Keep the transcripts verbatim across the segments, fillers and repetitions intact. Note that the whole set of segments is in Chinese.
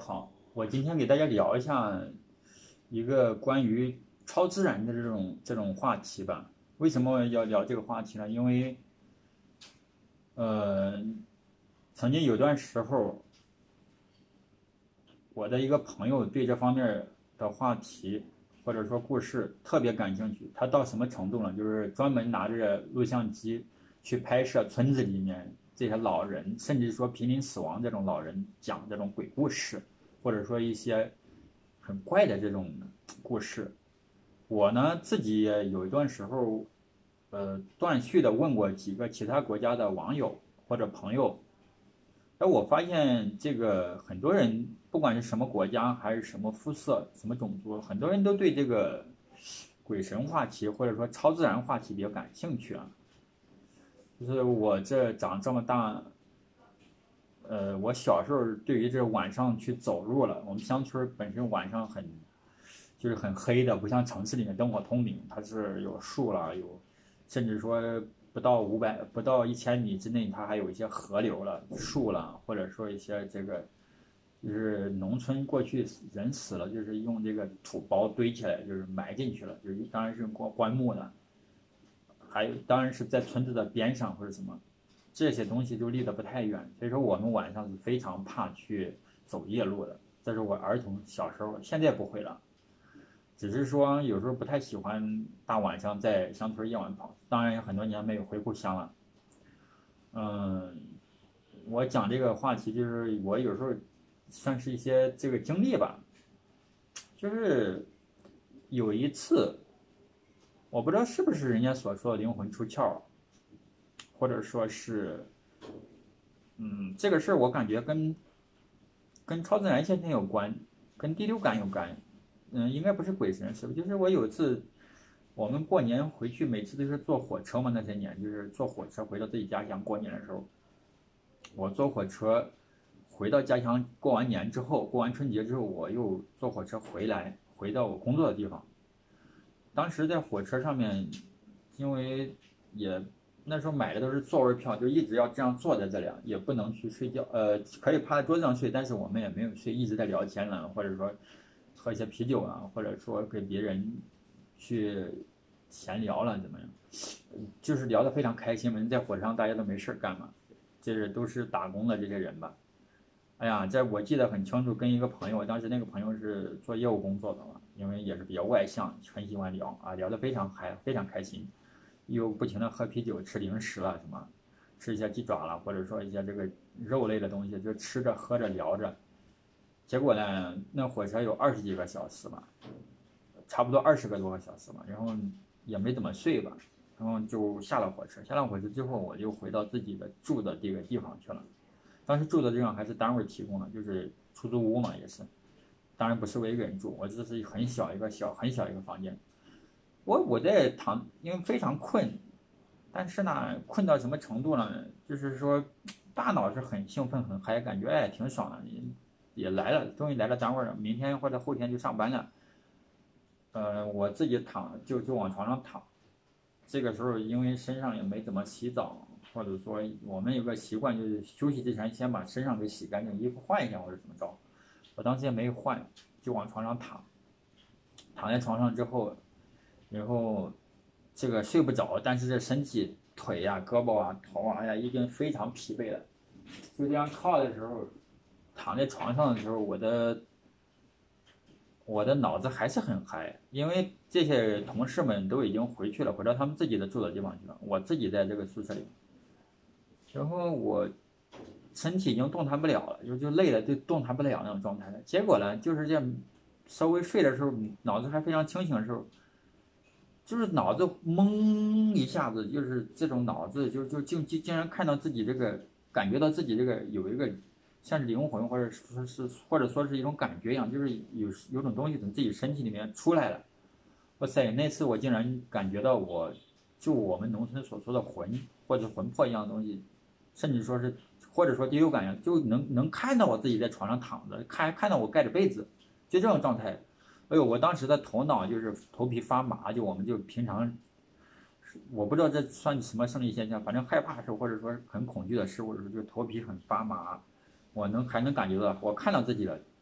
好，我今天给大家聊一下一个关于超自然的这种这种话题吧。为什么要聊这个话题呢？因为呃，曾经有段时候，我的一个朋友对这方面的话题或者说故事特别感兴趣。他到什么程度呢？就是专门拿着录像机去拍摄村子里面这些老人，甚至说濒临死亡这种老人讲这种鬼故事，或者说一些很怪的这种故事。我呢自己也有一段时候，呃，断续的问过几个其他国家的网友或者朋友，哎，我发现这个很多人，不管是什么国家还是什么肤色、什么种族，很多人都对这个鬼神话题或者说超自然话题比较感兴趣啊。就是我这长这么大，呃，我小时候对于这晚上去走路了，我们乡村本身晚上很就是很黑的，不像城市里面灯火通明，它是有树了，有甚至说不到五百不到一千米之内，它还有一些河流了、树了，或者说一些这个就是农村过去人死了，就是用这个土包堆起来，就是埋进去了，就是当然是用棺棺木的，还有当然是在村子的边上或者什么，这些东西就离得不太远，所以说我们晚上是非常怕去走夜路的。这是我儿童小时候，现在不会了。只是说有时候不太喜欢大晚上在乡村夜晚跑，当然有很多年没有回故乡了。嗯，我讲这个话题就是我有时候算是一些这个经历吧，就是有一次我不知道是不是人家所说的灵魂出窍，或者说是嗯这个事儿我感觉跟跟超自然现象有关，跟第六感有关。嗯，应该不是鬼神，是不？就是我有一次我们过年回去，每次都是坐火车嘛，那些年就是坐火车回到自己家乡过年的时候，我坐火车回到家乡，过完年之后，过完春节之后，我又坐火车回来，回到我工作的地方。当时在火车上面，因为也那时候买的都是座位票，就一直要这样坐在这里，也不能去睡觉。呃，可以趴在桌子上睡，但是我们也没有睡，一直在聊天了，或者说喝一些啤酒啊，或者说给别人去闲聊了，怎么样？就是聊得非常开心嘛。在火车上大家都没事干嘛，这是都是打工的这些人吧。哎呀，这我记得很清楚，跟一个朋友，当时那个朋友是做业务工作的嘛，因为也是比较外向，很喜欢聊啊，聊得非常嗨，非常开心，又不停的喝啤酒、吃零食了什么，吃一些鸡爪了，或者说一些这个肉类的东西，就吃着喝着聊着。结果呢，那火车有二十几个小时吧，差不多二十个多个小时吧，然后也没怎么睡吧，然后就下了火车。下了火车之后，我就回到自己的住的这个地方去了。当时住的地方还是单位提供的，就是出租屋嘛，也是。当然不是我一个人住，我这是很小一个小很小一个房间。我我在躺，因为非常困，但是呢，困到什么程度呢？就是说，大脑是很兴奋很嗨，感觉哎挺爽的，也来了，终于来了单位了，明天或者后天就上班了。呃，我自己躺就就往床上躺，这个时候因为身上也没怎么洗澡，或者说我们有个习惯就是休息之前先把身上给洗干净，衣服换一下或者怎么着。我当时也没换，就往床上躺，躺在床上之后，然后这个睡不着，但是这身体腿呀、胳膊啊、头啊，哎呀，已经非常疲惫了。就这样靠的时候，躺在床上的时候，我的我的脑子还是很嗨，因为这些同事们都已经回去了，回到他们自己的住的地方去了，我自己在这个宿舍里。然后我身体已经动弹不了了，就就累了，就动弹不了那种状态了。结果呢，就是这样，稍微睡的时候，脑子还非常清醒的时候，就是脑子懵一下子，就是这种脑子就就竟竟竟然看到自己这个，感觉到自己这个有一个像是灵魂，或者说是或者说是一种感觉一样，就是有有种东西从自己身体里面出来了。哇塞，那次我竟然感觉到我，就我们农村所说的魂或者魂魄一样的东西，甚至说是或者说第六感呀，就能能看到我自己在床上躺着，看看到我盖着被子，就这种状态。哎呦，我当时的头脑就是头皮发麻，就我们就平常，我不知道这算什么生理现象，反正害怕的时候或者说很恐惧的事物的时候，就头皮很发麻，我能还能感觉到，我看到自己了，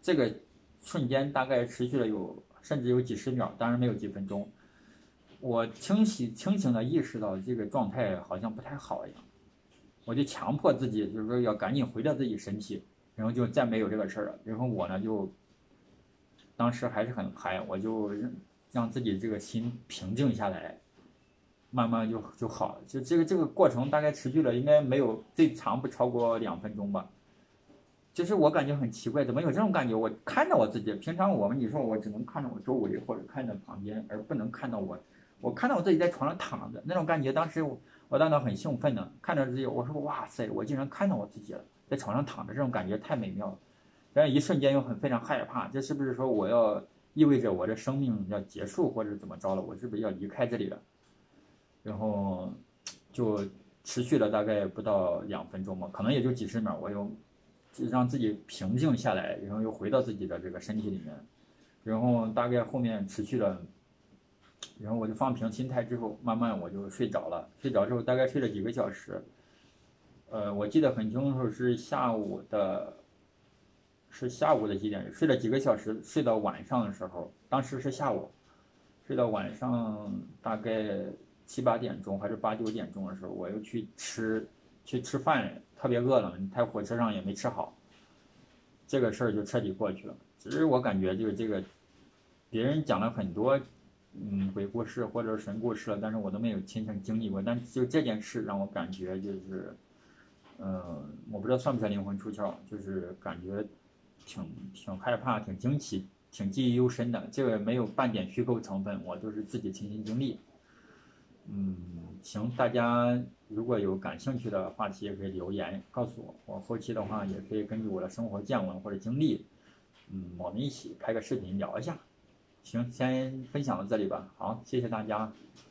这个瞬间大概持续了有甚至有几十秒，当然没有几分钟。我清晰清醒的意识到这个状态好像不太好一样，我就强迫自己，就是说要赶紧回到自己身体，然后就再没有这个事儿了。然后我呢就当时还是很嗨，我就让自己这个心平静下来，慢慢就就好了。就这个这个过程大概持续了应该没有最长不超过两分钟吧。就是我感觉很奇怪，怎么有这种感觉？我看到我自己，平常我们你说我只能看到我周围或者看到旁边，而不能看到我。我看到我自己在床上躺着，那种感觉，当时我我当时很兴奋呢，看着自己，我说哇塞，我竟然看到我自己了，在床上躺着，这种感觉太美妙了。但是一瞬间又很非常害怕，这是不是说我要意味着我的生命要结束或者怎么着了？我是不是要离开这里了？然后就持续了大概不到两分钟嘛，可能也就几十秒，我又让自己平静下来，然后又回到自己的这个身体里面，然后大概后面持续了，然后我就放平心态之后，慢慢我就睡着了。睡着之后大概睡了几个小时，呃，我记得很清楚是下午的，是下午的几点？睡了几个小时，睡到晚上的时候，当时是下午，睡到晚上大概七八点钟还是八九点钟的时候，我又去吃去吃饭，特别饿了，在火车上也没吃好，这个事儿就彻底过去了。只是我感觉就是这个，别人讲了很多嗯鬼故事或者神故事了，但是我都没有亲身经历过。但就这件事让我感觉就是，嗯，我不知道算不算灵魂出窍，就是感觉挺挺害怕、挺惊奇、挺记忆犹深的。这个没有半点虚构成分，我都是自己亲身经历。嗯，行，大家如果有感兴趣的话题，也可以留言告诉我，我后期的话也可以根据我的生活见闻或者经历，嗯，我们一起开个视频聊一下。行，先分享到这里吧，好，谢谢大家。